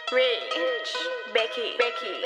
Rich, Becky.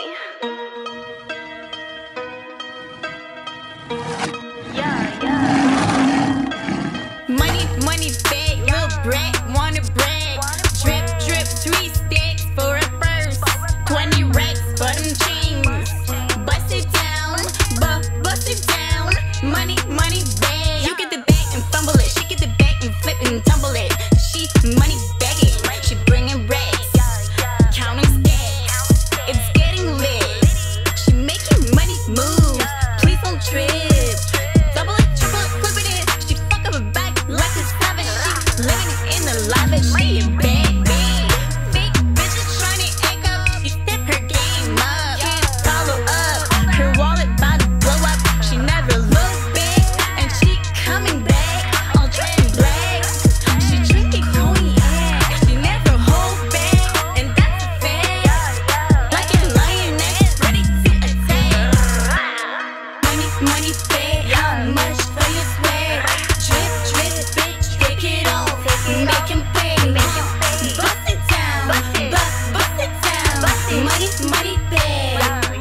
Money, bag, little brat, wanna brag. Drip, 3 stacks for a purse. 20 racks for them chains. Bust it down, bust it down. Money, bag. You get the bag and fumble it. She get the bag and flip and tumble it. She money bagging, she bringing racks. Counting stacks, it's getting lit. She making money moves, please don't trip. Double it, triple it, flip it. She fuck up a bag like a savage. She living in the lavish. She a bad bitch. Fake bitches trying to act up. She step her game up. Can't follow up. Her wallet about to blow up. She never looked back, and she coming back all dressed in black. She drinking cognac. She never hold back, and that's a fact. Like a lioness, ready to attack. Money, bag. How much for your swag? Drip, bitch, take it off. Make him pay. Bust it down. Bust it down. Money, bag.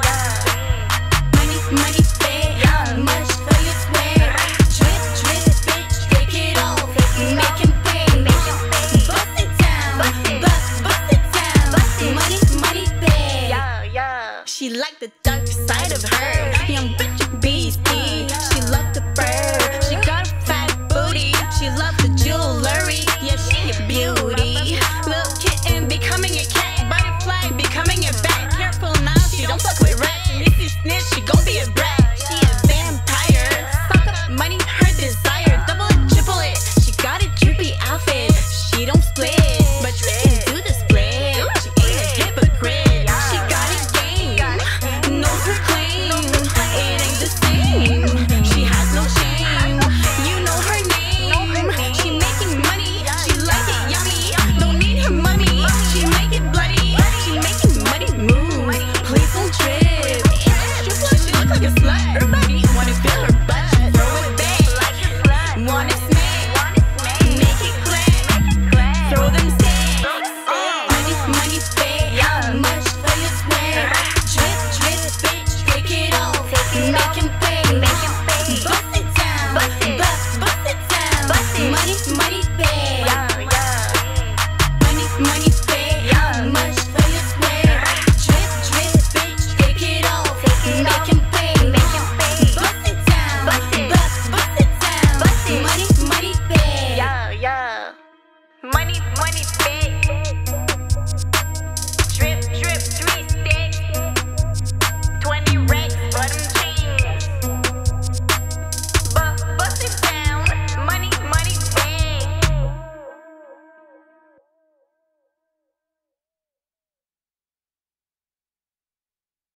Money, bag. How much for your swag? Drip, bitch, take it off. Make him pay. Bust it down. Bust it down. Money, bag. She like the dark side of her. Young bitch, beastie. She love the bird. She got a fat booty. She love the jewelry. Yeah, she a beauty. Little kitten becoming a cat. Butterfly becoming a bat. Careful now, she don't fuck with rats. And if she snitch, she gon' be a brat. She a vampire. Fuck up money, her desire. Double it, triple it. She got a drippy outfit. She don't split, but you can do the split. She ain't a hypocrite. She got a game, knows her claim. It ain't the same. She has no shame. You know her name. She making money. She like it yummy. Don't need her money. She make it bloody. She making money move. Please don't trip. She look like a slut. Everybody wanna feel her butt. Throw it back. Wanna smack. Make it clap. Throw them stacks. Money, bag. How much for your swag? Drip, bitch, take it off. Make him pay. Bust it down. Bust it down. Money, bag. Money, bag. How much for your swag? Drip, bitch, take it off. Make him pay. Bust it down. Bust it down. Money, bag. Money, bag.